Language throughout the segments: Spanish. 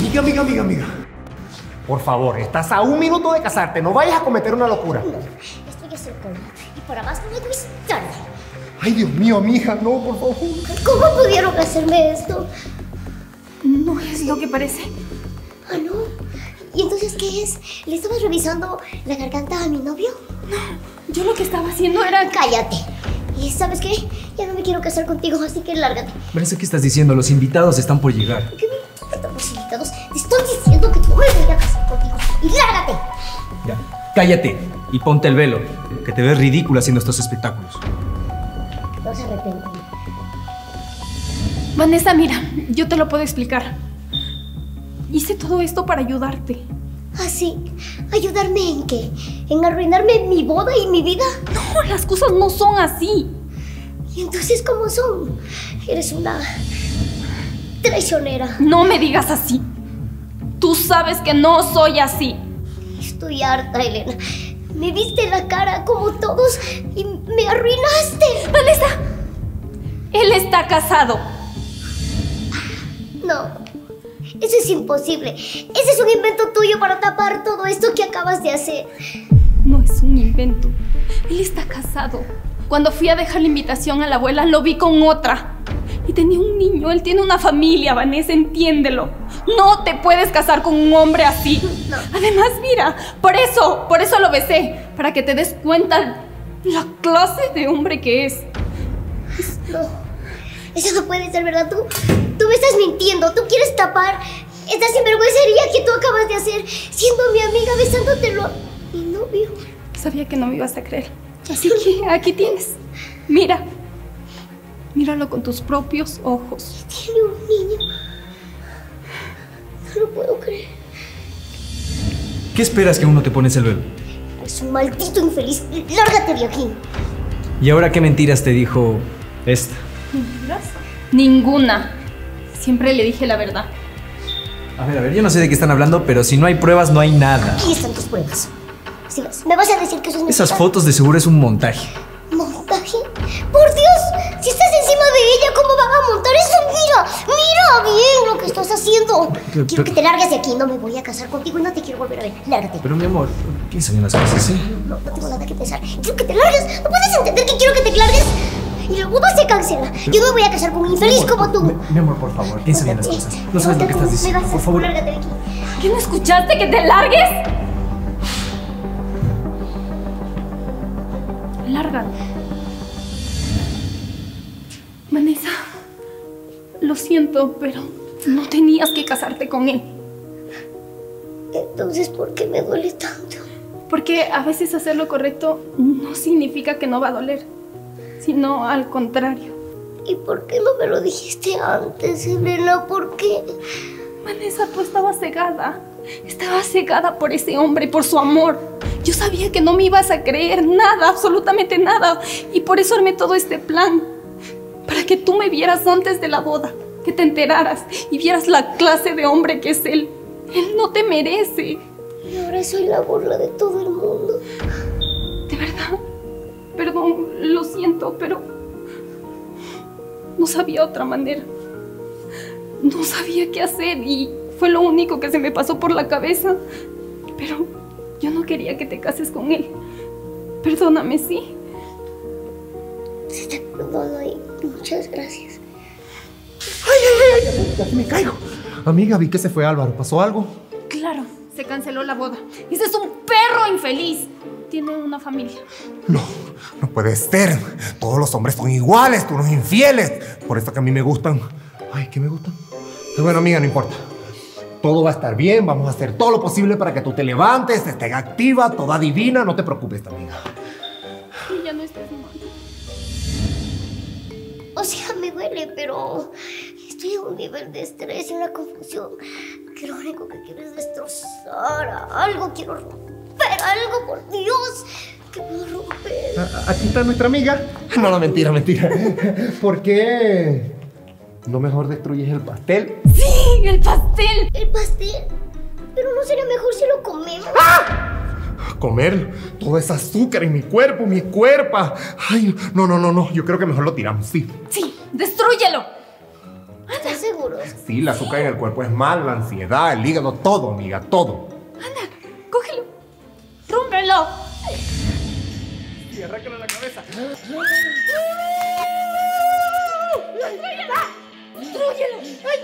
Amiga. Por favor, estás a 1 minuto de casarte. No vayas a cometer una locura. No, esto ya es el colmo. Y para más luego es tarde. Ay, Dios mío, amiga, no, por favor. ¿Cómo pudieron hacerme esto? No es lo que parece. Ah, ¿no? ¿Y entonces qué es? ¿Le estabas revisando la garganta a mi novio? No, yo lo que estaba haciendo era... ¡Cállate! ¿Y sabes qué? Ya no me quiero casar contigo, así que lárgate. Vanessa, ¿qué estás diciendo? Los invitados están por llegar. ¿Qué me importan los invitados? Te estoy diciendo que no me voy a casar contigo. ¡Y lárgate! Ya, cállate y ponte el velo, que te ves ridícula haciendo estos espectáculos. No se arrepienten. Vanessa, mira, yo te lo puedo explicar. Hice todo esto para ayudarte. ¿Ah, sí? ¿Ayudarme en qué? ¿En arruinarme mi boda y mi vida? No, las cosas no son así. ¿Y entonces cómo son? Eres una traicionera. No me digas así. Tú sabes que no soy así. Estoy harta, Elena. Me viste la cara como todos y me arruinaste. Vanessa, él está casado. No, eso es imposible. Ese es un invento tuyo para tapar todo esto que acabas de hacer. No es un invento. Él está casado. Cuando fui a dejar la invitación a la abuela, lo vi con otra. Y tenía un niño. Él tiene una familia, Vanessa, entiéndelo. No te puedes casar con un hombre así. No. Además, mira, por eso lo besé. Para que te des cuenta la clase de hombre que es. No, eso no puede ser verdad. Tú me estás mintiendo. Tú quieres tapar esta sinvergüencería que tú acabas de hacer, siendo mi amiga, besándotelo a mi novio. Sabía que no me ibas a creer. Así que aquí tienes. Mira. Míralo con tus propios ojos. Tiene un niño. No lo puedo creer. ¿Qué esperas que aún no te pones el velo? Es un maldito infeliz. Lárgate de aquí. ¿Y ahora qué mentiras te dijo esta? ¿Mentiras? Ninguna. Siempre le dije la verdad. A ver, yo no sé de qué están hablando, pero si no hay pruebas, no hay nada. Aquí están tus pruebas. Si vas, me vas a decir que eso es mentira. Esas fotos de seguro es un montaje. ¿Montaje? ¡Por Dios! Si estás encima de ella, ¿cómo van a montar eso? Mira bien lo que estás haciendo. Quiero que te largues de aquí. No me voy a casar contigo y no te quiero volver a ver. Lárgate. Pero mi amor, piensa bien las cosas, ¿sí? No tengo nada que pensar. Quiero que te largues. ¿No puedes entender que quiero que te largues? Y la boda se cancela. Yo no me voy a casar con un infeliz como tú. Mi amor, por favor, piensa bien las cosas. No sabes lo que estás diciendo, por favor. Lárgate de aquí. ¿Qué no escuchaste que te largues? Lárgate. Vanessa, lo siento, pero no tenías que casarte con él. Entonces, ¿por qué me duele tanto? Porque a veces hacer lo correcto no significa que no va a doler, sino al contrario. ¿Y por qué no me lo dijiste antes, Elena? ¿Por qué? Vanessa, tú estabas cegada. Estaba cegada por ese hombre, por su amor. Yo sabía que no me ibas a creer nada, absolutamente nada. Y por eso armé todo este plan. Para que tú me vieras antes de la boda. Que te enteraras y vieras la clase de hombre que es él. Él no te merece. Y ahora soy la burla de todo el mundo. De verdad. Perdón, lo siento, pero... no sabía otra manera. No sabía qué hacer y... fue lo único que se me pasó por la cabeza. Pero yo no quería que te cases con él. Perdóname, ¿sí? Sí, te perdono y muchas gracias. Ay, casi me caigo. Amiga, vi que se fue Álvaro. ¿Pasó algo? Claro, se canceló la boda. Ese es un perro infeliz. Tiene una familia. No puede ser. Todos los hombres son iguales, tú unos infieles. Por eso que a mí me gustan. Ay, ¿qué me gustan? Bueno, amiga, no importa. Todo va a estar bien, vamos a hacer todo lo posible para que tú te levantes, estés activa, toda divina. No te preocupes, amiga. Y ya no estás mal. O sea, me duele, pero estoy a un nivel de estrés y una confusión que lo único que quiero es destrozar algo. Quiero romper algo, por Dios. ¿Qué puedo romper? Aquí está nuestra amiga. No, mentira. ¿Por qué no mejor destruyes el pastel? ¡Sí! ¡El pastel! ¿El pastel? Pero no sería mejor si lo comemos. ¡Ah! Comer todo ese azúcar en mi cuerpo, mi cuerpo. Ay, no. Yo creo que mejor lo tiramos, sí. Sí, destrúyelo. Está ¿Estás seguro? Sí, el azúcar en el cuerpo es malo, la ansiedad, el hígado, todo, amiga, todo. Anda, cógelo. Rómpelo. Y arráncalo la cabeza. ¡Destrúyelo!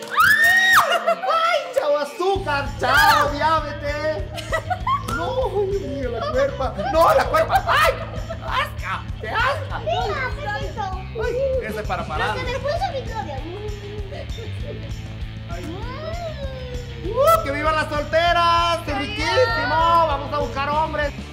¡Ay, chao azúcar! ¡Chao, diábete! ¡No, Dios mío, la cuerpa! ¡No, la cuerpa! ¡Ay! ¡Asca! ¡Qué asca! Venga, pronto. ¡Ay! Ese es para parar. Porque después a mi novia. ¡Que vivan las solteras! ¡Qué riquísimo! ¡Vamos a buscar hombres!